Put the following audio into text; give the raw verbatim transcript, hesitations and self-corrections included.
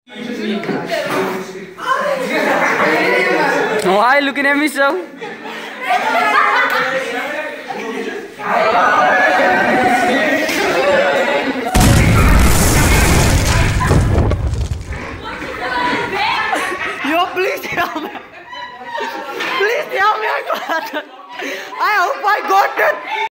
Why are you looking at me so? Yo, please help me. Please help me. I got it. I hope I got it.